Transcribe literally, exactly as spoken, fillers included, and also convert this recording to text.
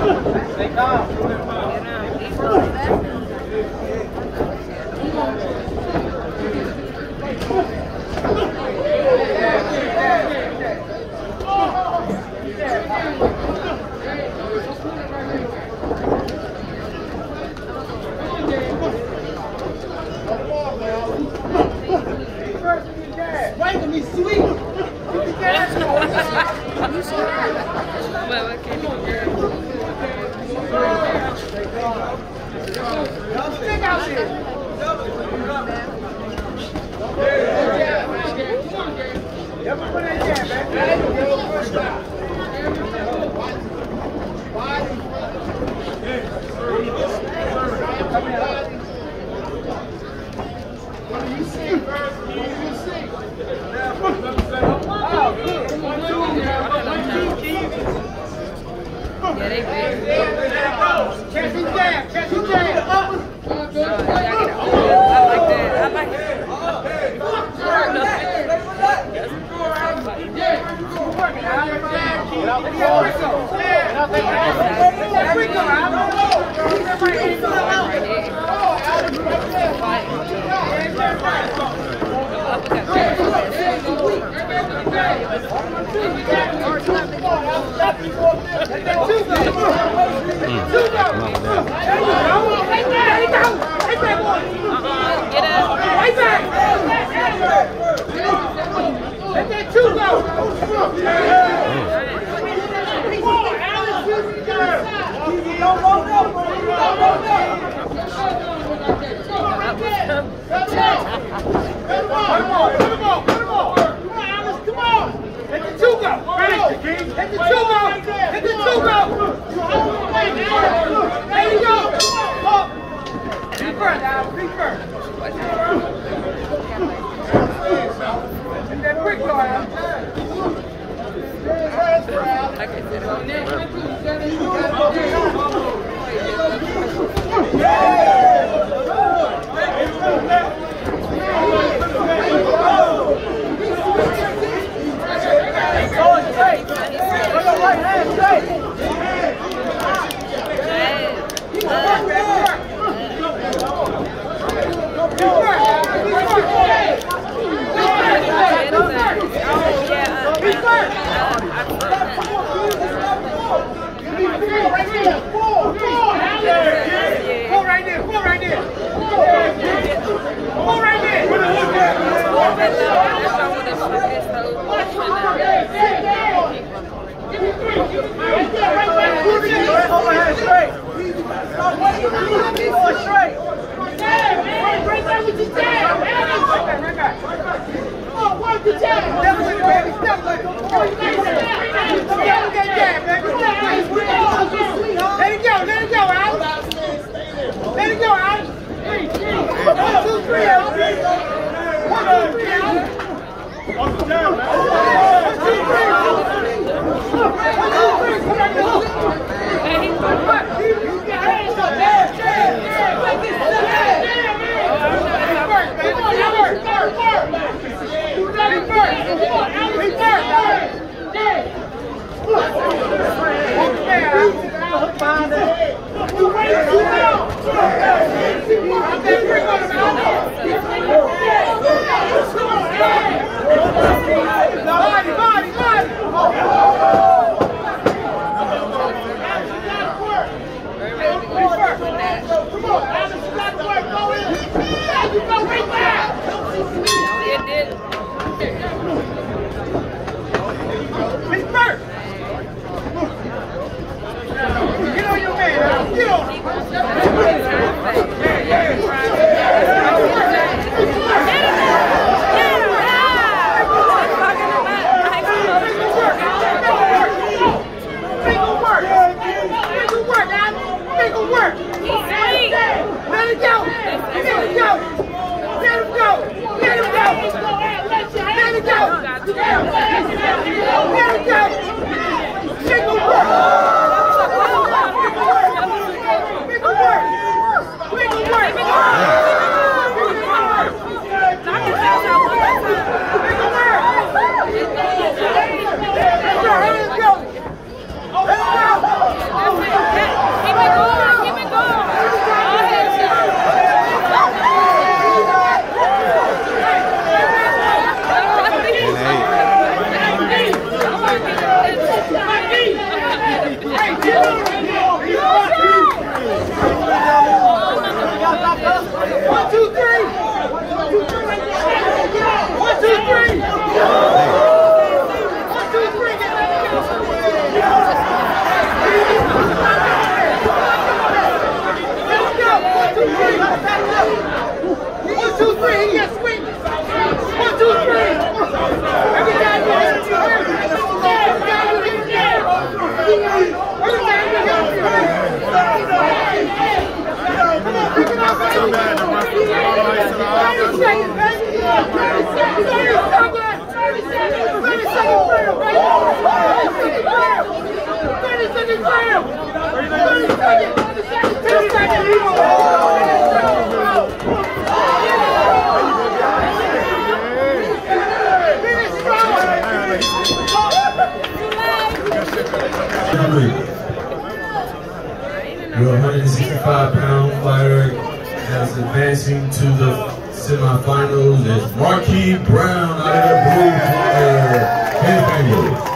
Hey, One, two, three. One, two, three. One, two, three. One, two, three. He gets swing. One, two, three. Every time you hit it, you hurt. Every time you hit it, you hurt. Every time you hit it, you hurt. Come on, pick it up, baby. thirty seconds, baby. thirty seconds. thirty seconds. thirty seconds for him, baby. thirty seconds for him. thirty seconds. two seconds. Your one hundred sixty-five pound fighter that's advancing to the semifinals is Marquis Brown out of the blue corner.